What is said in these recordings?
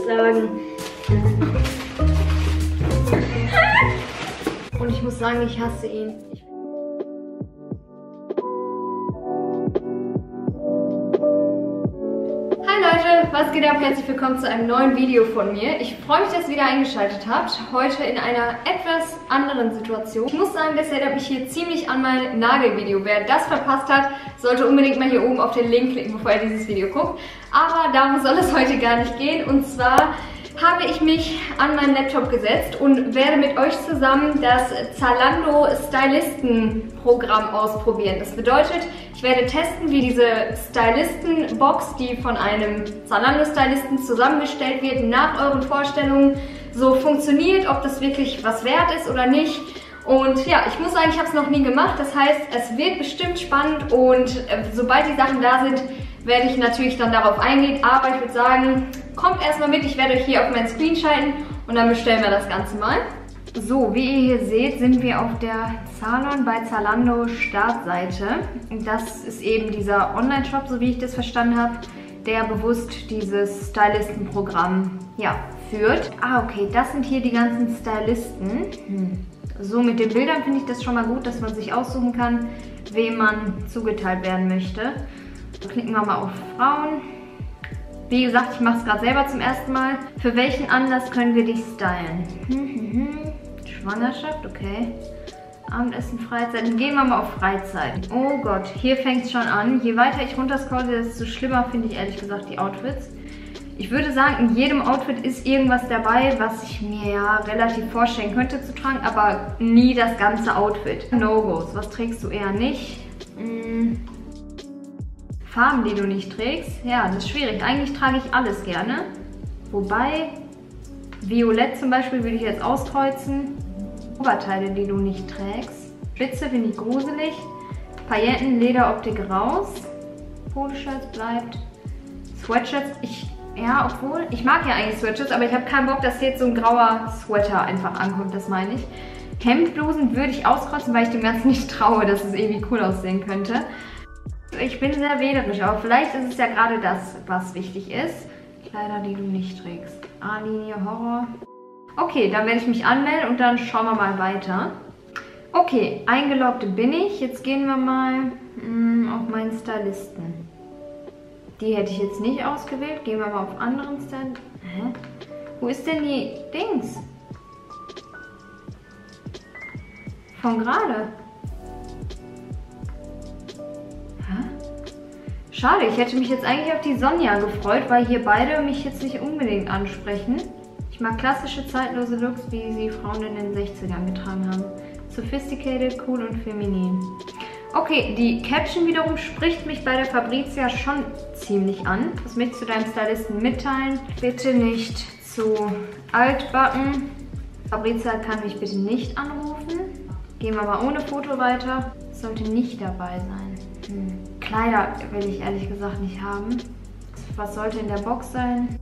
sagen. Und ich muss sagen, ich hasse ihn. Hi Leute, was geht ab? Herzlich willkommen zu einem neuen Video von mir. Ich freue mich, dass ihr wieder eingeschaltet habt. Heute in einer etwas anderen Situation. Ich muss sagen, das erinnert mich hier ziemlich an mein Nagelvideo. Wer das verpasst hat, sollte unbedingt mal hier oben auf den Link klicken, bevor er dieses Video guckt. Aber darum soll es heute gar nicht gehen. Und zwar habe ich mich an meinen Laptop gesetzt und werde mit euch zusammen das Zalando Stylisten-Programm ausprobieren. Das bedeutet, ich werde testen, wie diese Stylisten-Box, die von einem Zalando-Stylisten zusammengestellt wird, nach euren Vorstellungen so funktioniert, ob das wirklich was wert ist oder nicht. Und ja, ich muss sagen, ich habe es noch nie gemacht. Das heißt, es wird bestimmt spannend und sobald die Sachen da sind, werde ich natürlich dann darauf eingehen. Aber ich würde sagen, kommt erstmal mit. Ich werde euch hier auf meinen Screen schalten und dann bestellen wir das Ganze mal. So, wie ihr hier seht, sind wir auf der Zalon bei Zalando Startseite. Das ist eben dieser Online-Shop, so wie ich das verstanden habe, der bewusst dieses Stylistenprogramm führt. Ah, okay, das sind hier die ganzen Stylisten. So, mit den Bildern finde ich das schon mal gut, dass man sich aussuchen kann, wem man zugeteilt werden möchte. Klicken wir mal auf Frauen. Wie gesagt, ich mache es gerade selber zum ersten Mal. Für welchen Anlass können wir dich stylen? Schwangerschaft, okay. Abendessen, Freizeit. Dann gehen wir mal auf Freizeit. Oh Gott, hier fängt es schon an. Je weiter ich runterscrolle, desto schlimmer finde ich ehrlich gesagt die Outfits. Ich würde sagen, in jedem Outfit ist irgendwas dabei, was ich mir ja relativ vorstellen könnte zu tragen, aber nie das ganze Outfit. No-Gos, was trägst du eher nicht? Farben, die du nicht trägst? Ja, das ist schwierig. Eigentlich trage ich alles gerne. Wobei, Violett zum Beispiel würde ich jetzt auskreuzen. Oberteile, die du nicht trägst. Spitze finde ich gruselig. Pailletten, Lederoptik raus. Poloshirts bleibt. Sweatshirts, obwohl, ich mag ja eigentlich Sweatshirts, aber ich habe keinen Bock, dass jetzt so ein grauer Sweater einfach ankommt, das meine ich. Hemdblusen würde ich auskreuzen, weil ich dem Ganzen nicht traue, dass es irgendwie cool aussehen könnte. Ich bin sehr wählerisch, aber vielleicht ist es ja gerade das, was wichtig ist. Kleider, die du nicht trägst. A-Linie, Horror. Okay, dann werde ich mich anmelden und dann schauen wir mal weiter. Okay, eingeloggt bin ich. Jetzt gehen wir mal auf meinen Stylisten. Die hätte ich jetzt nicht ausgewählt. Gehen wir mal auf anderen Stylisten. Hä? Wo ist denn die Dings? Von gerade. Schade, ich hätte mich jetzt eigentlich auf die Sonja gefreut, weil hier beide mich jetzt nicht unbedingt ansprechen. Ich mag klassische, zeitlose Looks, wie sie Frauen in den 60ern getragen haben. Sophisticated, cool und feminin. Okay, die Caption wiederum spricht mich bei der Fabrizia schon ziemlich an. Was möchtest du deinem Stylisten mitteilen? Bitte nicht zu altbacken. Fabrizia kann mich bitte nicht anrufen. Gehen wir mal ohne Foto weiter. Sollte nicht dabei sein. Kleider will ich ehrlich gesagt nicht haben. Was sollte in der Box sein?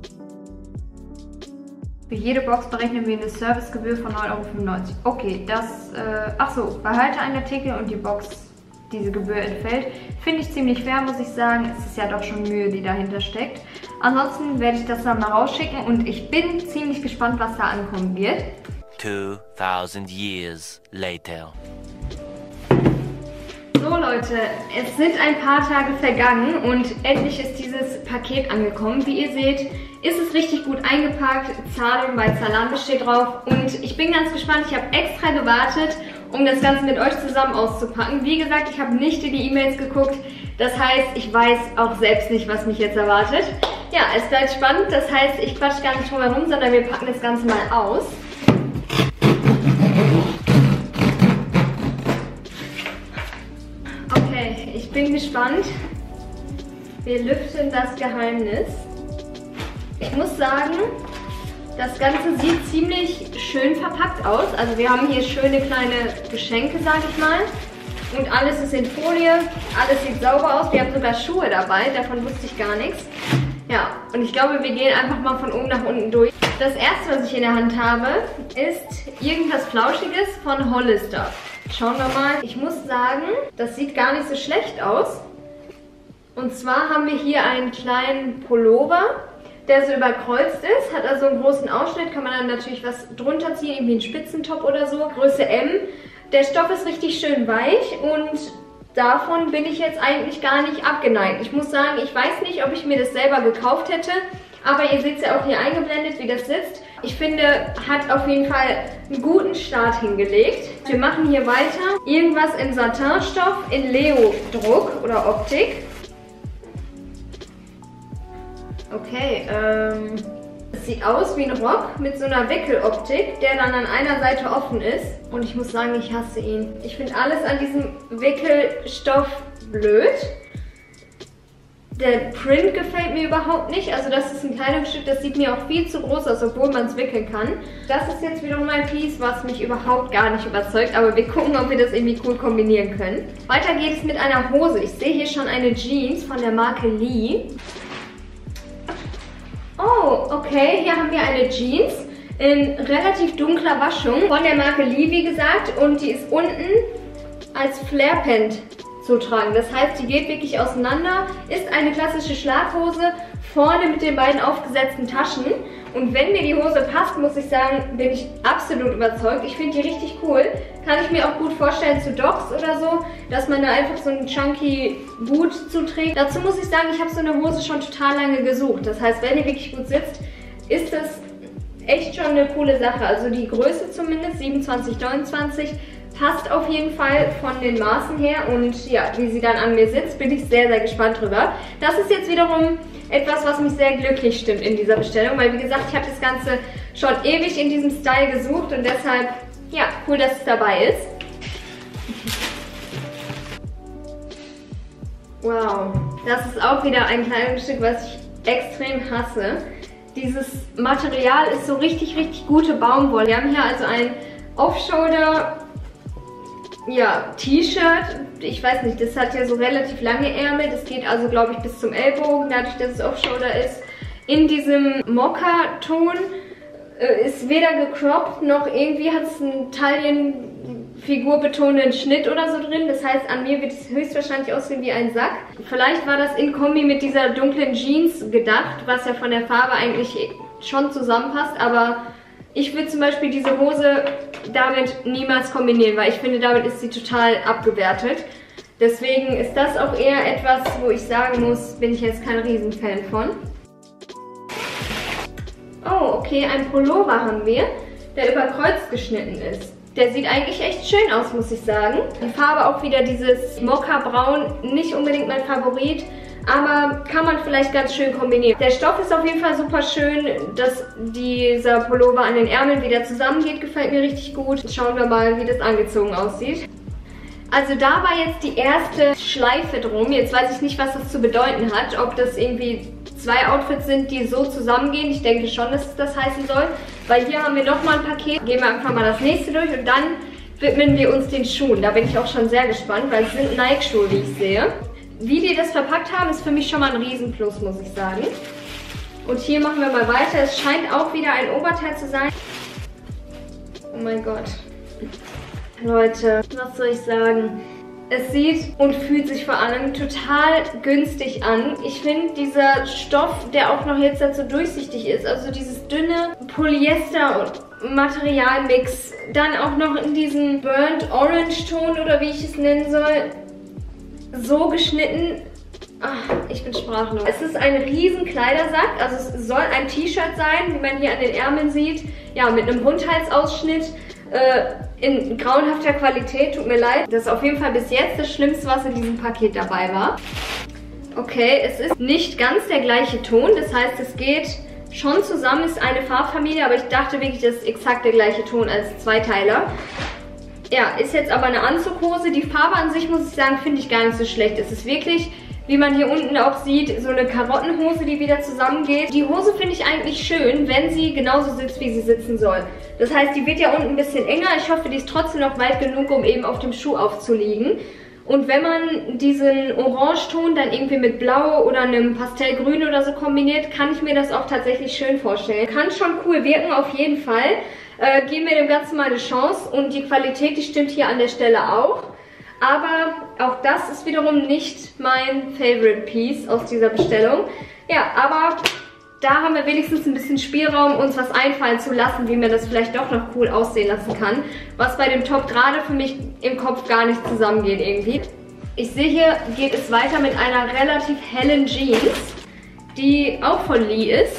Für jede Box berechnen wir eine Servicegebühr von 9,95 €. Okay, das, achso, behalte einen Artikel und die Box, diese Gebühr entfällt. Finde ich ziemlich fair, muss ich sagen. Es ist ja doch schon Mühe, die dahinter steckt. Ansonsten werde ich das dann mal rausschicken und ich bin ziemlich gespannt, was da ankommen wird. 2000 years later. So Leute, es sind ein paar Tage vergangen und endlich ist dieses Paket angekommen. Wie ihr seht, ist es richtig gut eingepackt. Zahlung bei Zalando steht drauf und ich bin ganz gespannt. Ich habe extra gewartet, um das Ganze mit euch zusammen auszupacken. Wie gesagt, ich habe nicht in die E-Mails geguckt. Das heißt, ich weiß auch selbst nicht, was mich jetzt erwartet. Ja, es bleibt spannend. Das heißt, ich quatsch gar nicht drum herum, sondern wir packen das Ganze mal aus. Okay, ich bin gespannt. Wir lüften das Geheimnis. Ich muss sagen, das Ganze sieht ziemlich schön verpackt aus. Also wir haben hier schöne kleine Geschenke, sage ich mal. Und alles ist in Folie, alles sieht sauber aus. Wir haben sogar Schuhe dabei, davon wusste ich gar nichts. Ja, und ich glaube, wir gehen einfach mal von oben nach unten durch. Das erste, was ich in der Hand habe, ist irgendwas Flauschiges von Hollister. Schauen wir mal. Ich muss sagen, das sieht gar nicht so schlecht aus. Und zwar haben wir hier einen kleinen Pullover der so überkreuzt ist. Hat also einen großen Ausschnitt, kann man dann natürlich was drunter ziehen, irgendwie einen Spitzentop oder so. Größe M. Der Stoff ist richtig schön weich und davon bin ich jetzt eigentlich gar nicht abgeneigt. Ich muss sagen, ich weiß nicht, ob ich mir das selber gekauft hätte, aber ihr seht es ja auch hier eingeblendet, wie das sitzt. Ich finde, hat auf jeden Fall einen guten Start hingelegt. Wir machen hier weiter. Irgendwas in Satinstoff, in Leo-Druck oder Optik. Okay, es sieht aus wie ein Rock mit so einer Wickeloptik, der dann an einer Seite offen ist. Und ich muss sagen, ich hasse ihn. Ich finde alles an diesem Wickelstoff blöd. Der Print gefällt mir überhaupt nicht. Also das ist ein Kleidungsstück, das sieht mir auch viel zu groß aus, obwohl man es wickeln kann. Das ist jetzt wiederum ein Piece, was mich überhaupt gar nicht überzeugt. Aber wir gucken, ob wir das irgendwie cool kombinieren können. Weiter geht es mit einer Hose. Ich sehe hier schon eine Jeans von der Marke Lee. Oh, okay. Hier haben wir eine Jeans in relativ dunkler Waschung von der Marke Lee, wie gesagt. Und die ist unten als Flare-Pant zu tragen. Das heißt, die geht wirklich auseinander, ist eine klassische Schlafhose, vorne mit den beiden aufgesetzten Taschen. Und wenn mir die Hose passt, muss ich sagen, bin ich absolut überzeugt. Ich finde die richtig cool. Kann ich mir auch gut vorstellen zu Docs oder so, dass man da einfach so einen chunky Boot zuträgt. Dazu muss ich sagen, ich habe so eine Hose schon total lange gesucht. Das heißt, wenn die wirklich gut sitzt, ist das echt schon eine coole Sache. Also die Größe zumindest, 27, 29, passt auf jeden Fall von den Maßen her und ja, wie sie dann an mir sitzt, bin ich sehr, sehr gespannt drüber. Das ist jetzt wiederum etwas, was mich sehr glücklich stimmt in dieser Bestellung, weil wie gesagt, ich habe das Ganze schon ewig in diesem Style gesucht und deshalb, ja, cool, dass es dabei ist. Wow, das ist auch wieder ein Kleidungsstück, was ich extrem hasse. Dieses Material ist so richtig, richtig gute Baumwolle. Wir haben hier also ein Off-Shoulder, ja, T-Shirt. Ich weiß nicht, das hat ja so relativ lange Ärmel. Das geht also, glaube ich, bis zum Ellbogen, dadurch, dass es Off-Shoulder ist. In diesem Mokka-Ton ist weder gecroppt, noch irgendwie hat es einen taillenfigurbetonenden Schnitt oder so drin. Das heißt, an mir wird es höchstwahrscheinlich aussehen wie ein Sack. Vielleicht war das in Kombi mit dieser dunklen Jeans gedacht, was ja von der Farbe eigentlich schon zusammenpasst, aber ich würde zum Beispiel diese Hose damit niemals kombinieren, weil ich finde, damit ist sie total abgewertet. Deswegen ist das auch eher etwas, wo ich sagen muss, bin ich jetzt kein Riesenfan von. Oh, okay, ein Pullover haben wir, der überkreuzt geschnitten ist. Der sieht eigentlich echt schön aus, muss ich sagen. Die Farbe auch wieder dieses Mokka-Braun, nicht unbedingt mein Favorit, aber kann man vielleicht ganz schön kombinieren. Der Stoff ist auf jeden Fall super schön, dass dieser Pullover an den Ärmeln wieder zusammengeht, gefällt mir richtig gut. Schauen wir mal, wie das angezogen aussieht. Also da war jetzt die erste Schleife drum. Jetzt weiß ich nicht, was das zu bedeuten hat, ob das irgendwie zwei Outfits sind, die so zusammengehen. Ich denke schon, dass es das heißen soll, weil hier haben wir nochmal ein Paket. Gehen wir einfach mal das nächste durch und dann widmen wir uns den Schuhen. Da bin ich auch schon sehr gespannt, weil es sind Nike-Schuhe, wie ich sehe. Wie die das verpackt haben, ist für mich schon mal ein Riesenplus, muss ich sagen. Und hier machen wir mal weiter. Es scheint auch wieder ein Oberteil zu sein. Oh mein Gott. Leute, was soll ich sagen? Es sieht und fühlt sich vor allem total günstig an. Ich finde dieser Stoff, der auch noch jetzt dazu durchsichtig ist, also dieses dünne Polyester- und Materialmix, dann auch noch in diesem Burnt Orange Ton oder wie ich es nennen soll, so geschnitten. Ach, ich bin sprachlos. Es ist ein riesen Kleidersack, also es soll ein T-Shirt sein, wie man hier an den Ärmeln sieht. Ja, mit einem Rundhalsausschnitt in grauenhafter Qualität, tut mir leid. Das ist auf jeden Fall bis jetzt das Schlimmste, was in diesem Paket dabei war. Okay, es ist nicht ganz der gleiche Ton, das heißt, es geht schon zusammen, ist eine Farbfamilie, aber ich dachte wirklich, das ist exakt der gleiche Ton als Zweiteiler. Ja, ist jetzt aber eine Anzughose. Die Farbe an sich, muss ich sagen, finde ich gar nicht so schlecht. Es ist wirklich, wie man hier unten auch sieht, so eine Karottenhose, die wieder zusammengeht. Die Hose finde ich eigentlich schön, wenn sie genauso sitzt, wie sie sitzen soll. Das heißt, die wird ja unten ein bisschen enger. Ich hoffe, die ist trotzdem noch weit genug, um eben auf dem Schuh aufzuliegen. Und wenn man diesen Orangeton dann irgendwie mit Blau oder einem Pastellgrün oder so kombiniert, kann ich mir das auch tatsächlich schön vorstellen. Kann schon cool wirken, auf jeden Fall. Geben wir dem Ganzen mal eine Chance und die Qualität, die stimmt hier an der Stelle auch. Aber auch das ist wiederum nicht mein Favorite Piece aus dieser Bestellung. Ja, aber Da haben wir wenigstens ein bisschen Spielraum, uns was einfallen zu lassen, wie man das vielleicht doch noch cool aussehen lassen kann. Was bei dem Top gerade für mich im Kopf gar nicht zusammengeht irgendwie. Ich sehe, hier geht es weiter mit einer relativ hellen Jeans, die auch von Lee ist.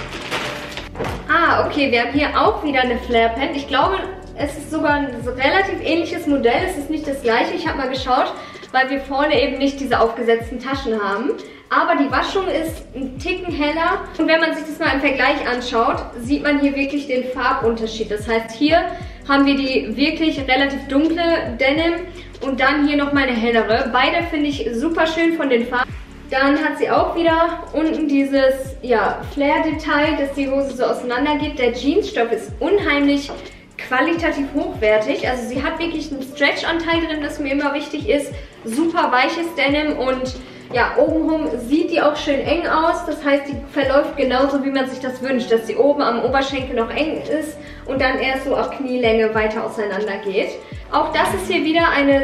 Ah, okay, wir haben hier auch wieder eine Flare Pant. Ich glaube, es ist sogar ein relativ ähnliches Modell. Es ist nicht das gleiche. Ich habe mal geschaut, weil wir vorne eben nicht diese aufgesetzten Taschen haben. Aber die Waschung ist ein Ticken heller. Und wenn man sich das mal im Vergleich anschaut, sieht man hier wirklich den Farbunterschied. Das heißt, hier haben wir die wirklich relativ dunkle Denim und dann hier nochmal eine hellere. Beide finde ich super schön von den Farben. Dann hat sie auch wieder unten dieses Flare-Detail, dass die Hose so auseinander geht. Der Jeansstoff ist unheimlich qualitativ hochwertig. Also sie hat wirklich einen Stretch-Anteil drin, das mir immer wichtig ist. Super weiches Denim und ja, obenrum sieht die auch schön eng aus. Das heißt, die verläuft genauso, wie man sich das wünscht. Dass sie oben am Oberschenkel noch eng ist und dann erst so auf Knielänge weiter auseinander geht. Auch das ist hier wieder eine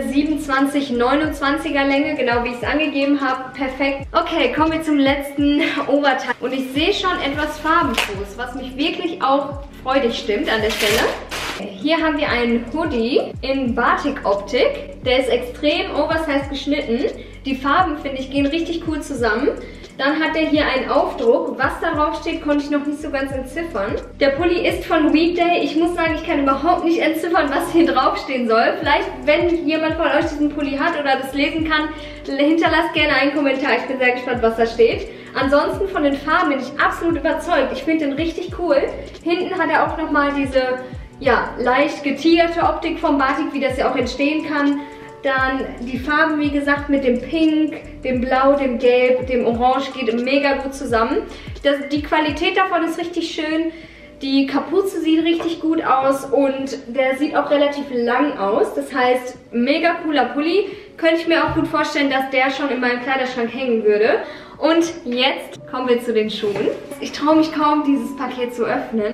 27-29er Länge, genau wie ich es angegeben habe. Perfekt. Okay, kommen wir zum letzten Oberteil. Und ich sehe schon etwas farbenfrohes, was mich wirklich auch freudig stimmt an der Stelle. Hier haben wir einen Hoodie in Batik-Optik. Der ist extrem oversized geschnitten. Die Farben, finde ich, gehen richtig cool zusammen. Dann hat er hier einen Aufdruck. Was darauf steht, konnte ich noch nicht so ganz entziffern. Der Pulli ist von Weekday. Ich muss sagen, ich kann überhaupt nicht entziffern, was hier draufstehen soll. Vielleicht, wenn jemand von euch diesen Pulli hat oder das lesen kann, hinterlasst gerne einen Kommentar. Ich bin sehr gespannt, was da steht. Ansonsten von den Farben bin ich absolut überzeugt. Ich finde den richtig cool. Hinten hat er auch nochmal diese leicht getigerte Optik vom Batik, wie das ja auch entstehen kann. Dann die Farben, wie gesagt, mit dem Pink, dem Blau, dem Gelb, dem Orange geht mega gut zusammen. Die Qualität davon ist richtig schön. Die Kapuze sieht richtig gut aus und der sieht auch relativ lang aus. Das heißt, mega cooler Pulli. Könnte ich mir auch gut vorstellen, dass der schon in meinem Kleiderschrank hängen würde. Und jetzt kommen wir zu den Schuhen. Ich traue mich kaum, dieses Paket zu öffnen.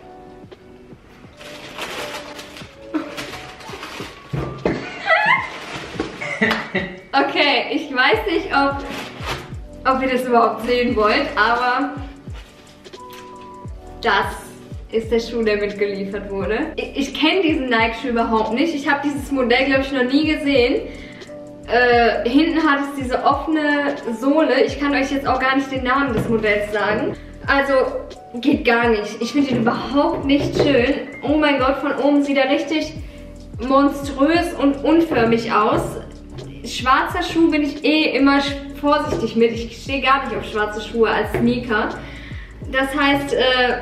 Okay, ich weiß nicht, ob ihr das überhaupt sehen wollt, aber das ist der Schuh, der mitgeliefert wurde. Ich kenne diesen Nike-Schuh überhaupt nicht. Ich habe dieses Modell, glaube ich, noch nie gesehen. Hinten hat es diese offene Sohle. Ich kann euch jetzt auch gar nicht den Namen des Modells sagen. Also, geht gar nicht. Ich finde ihn überhaupt nicht schön. Oh mein Gott, von oben sieht er richtig monströs und unförmig aus. Schwarzer Schuh bin ich immer vorsichtig mit. Ich stehe gar nicht auf schwarze Schuhe als Sneaker. Das heißt,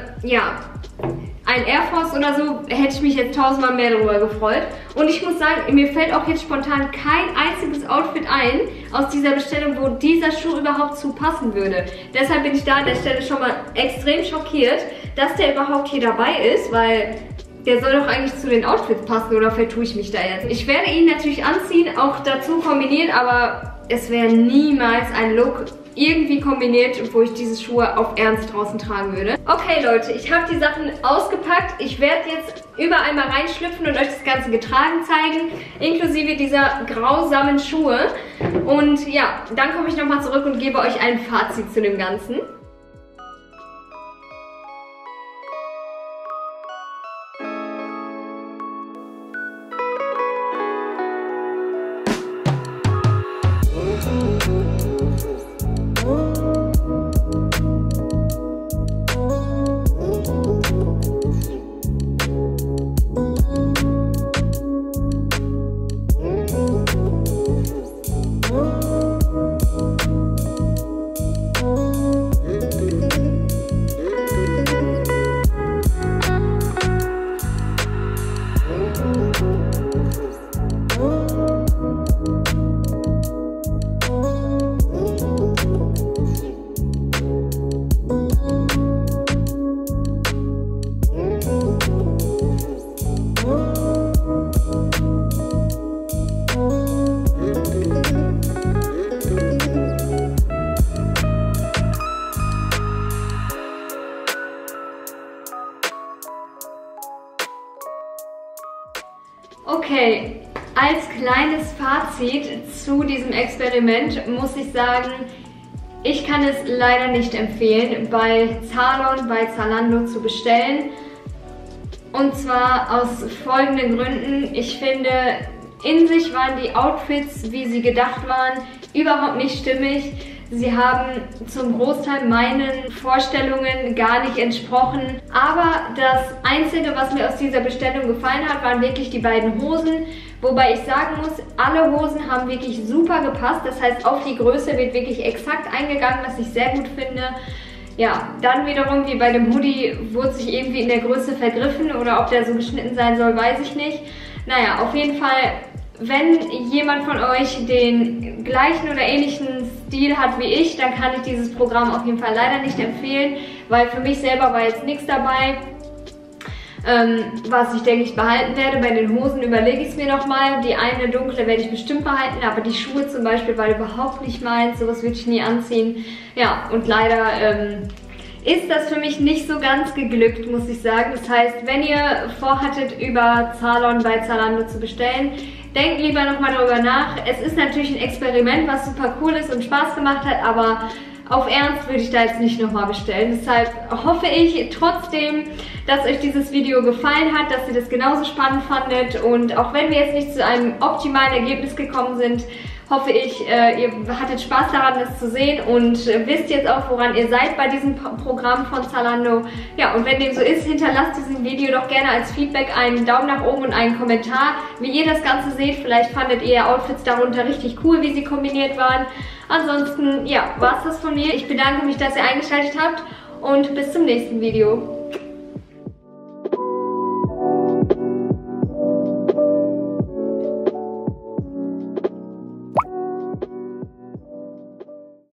ein Air Force oder so hätte ich mich jetzt tausendmal mehr darüber gefreut. Und ich muss sagen, mir fällt auch jetzt spontan kein einziges Outfit ein aus dieser Bestellung, wo dieser Schuh überhaupt zu passen würde. Deshalb bin ich da an der Stelle schon mal extrem schockiert, dass der überhaupt hier dabei ist, weil der soll doch eigentlich zu den Outfits passen, oder vertue ich mich da jetzt? Ich werde ihn natürlich anziehen, auch dazu kombinieren, aber es wäre niemals ein Look irgendwie kombiniert, wo ich diese Schuhe auf Ernst draußen tragen würde. Okay Leute, ich habe die Sachen ausgepackt. Ich werde jetzt überall mal reinschlüpfen und euch das Ganze getragen zeigen, inklusive dieser grausamen Schuhe. Und ja, dann komme ich nochmal zurück und gebe euch ein Fazit zu dem Ganzen. Okay, als kleines Fazit zu diesem Experiment muss ich sagen, Ich kann es leider nicht empfehlen, bei Zalon, bei Zalando zu bestellen. Und zwar aus folgenden Gründen. Ich finde, in sich waren die Outfits, wie sie gedacht waren, überhaupt nicht stimmig. Sie haben zum Großteil meinen Vorstellungen gar nicht entsprochen. Aber das Einzige, was mir aus dieser Bestellung gefallen hat, waren wirklich die beiden Hosen. Wobei ich sagen muss, alle Hosen haben wirklich super gepasst. Das heißt, auf die Größe wird wirklich exakt eingegangen, was ich sehr gut finde. Ja, dann wiederum, wie bei dem Hoodie, wurde sich irgendwie in der Größe vergriffen oder ob der so geschnitten sein soll, weiß ich nicht. Naja, auf jeden Fall, wenn jemand von euch den gleichen oder ähnlichen Stil hat wie ich, dann kann ich dieses Programm auf jeden Fall leider nicht empfehlen, weil für mich selber war jetzt nichts dabei, was ich denke ich behalten werde. Bei den Hosen überlege ich es mir nochmal. Die eine dunkle werde ich bestimmt behalten, aber die Schuhe zum Beispiel war überhaupt nicht meins. Sowas würde ich nie anziehen. Ja, und leider ist das für mich nicht so ganz geglückt, muss ich sagen. Das heißt, wenn ihr vorhattet, über Zalon bei Zalando zu bestellen, denkt lieber nochmal darüber nach. Es ist natürlich ein Experiment, was super cool ist und Spaß gemacht hat, aber auf Ernst würde ich da jetzt nicht nochmal bestellen. Deshalb hoffe ich trotzdem, dass euch dieses Video gefallen hat, dass ihr das genauso spannend fandet. Und auch wenn wir jetzt nicht zu einem optimalen Ergebnis gekommen sind, hoffe ich, ihr hattet Spaß daran, das zu sehen und wisst jetzt auch, woran ihr seid bei diesem Programm von Zalando. Ja, und wenn dem so ist, hinterlasst diesem Video doch gerne als Feedback einen Daumen nach oben und einen Kommentar, wie ihr das Ganze seht. Vielleicht fandet ihr Outfits darunter richtig cool, wie sie kombiniert waren. Ansonsten, ja, war es das von mir. Ich bedanke mich, dass ihr eingeschaltet habt und bis zum nächsten Video.